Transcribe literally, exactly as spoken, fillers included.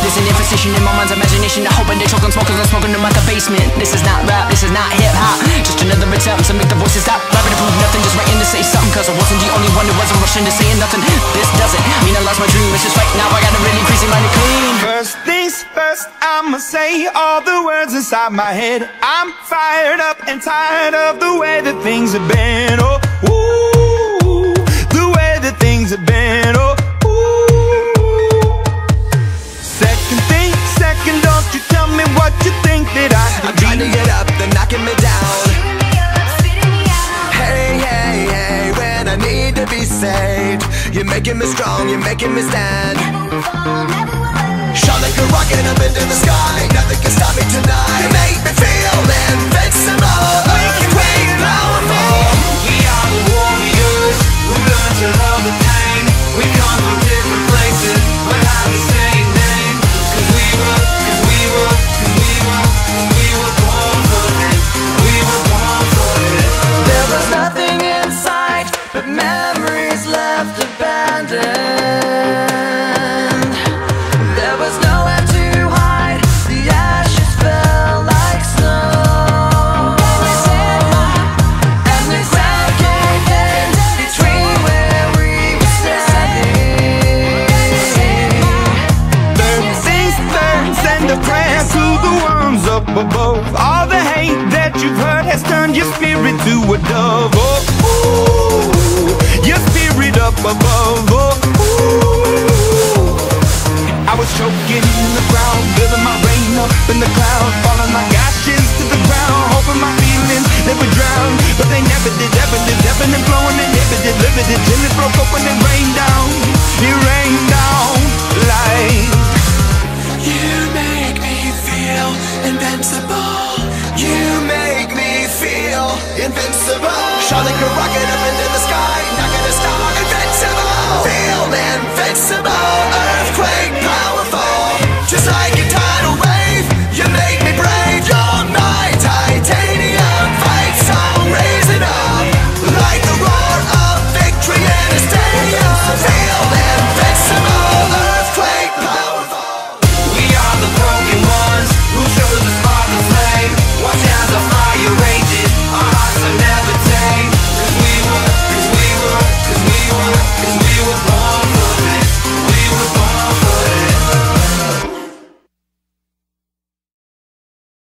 is an infestation in my mind's imagination. I hope they choke on smoke cause I'm smoking them out the basement. This is not rap, this is not hip-hop, just another attempt to make the voices stop rapping to prove nothing, just writing to say something. Cause I wasn't the only one who wasn't rushing to saying nothing. This doesn't mean I lost my dream, it's just right now I gotta really grease it, mind it clean. First things first, I'ma say all the words inside my head. I'm fired up and tired of the way that things have been. Oh, ooh, the way that things have been. Oh, ooh. Second thing, second, don't you tell me what you think that I can I'm be. Trying to get up, they're knocking me down. Hey, hey, hey, when I need to be saved, you're making me strong, you're making me stand. Shot like a rocket up into the sky, nothing can stop me tonight. You make me feel invincible, earthquake powerful. We are the warriors who learn to love the pain. We come from different places, but have the same name. Cause we were, cause we were, cause we were, we were born for this. We were born for this. There was nothing inside but memories left abandoned. There was nowhere to hide, the ashes fell like snow. And the ground gave in between where we were standing. Third things third, send a prayer to the ones up above. All the hate that you've heard has turned your spirit to a dove. Oh, ooh, your spirit up above. Oh, ooh. I was choking in the ground, building my rain up in the cloud, falling like ashes to the ground, hoping my feelings they would drown, but they never did, ever did, ebbing and flowing, inhibited, limited, till it broke open and rained down. It rained down like. You make me feel invincible. You make me feel invincible. Shot like a rocket up into the sky, not gonna stop. Invincible, feel invincible. Earthquake powerful, just like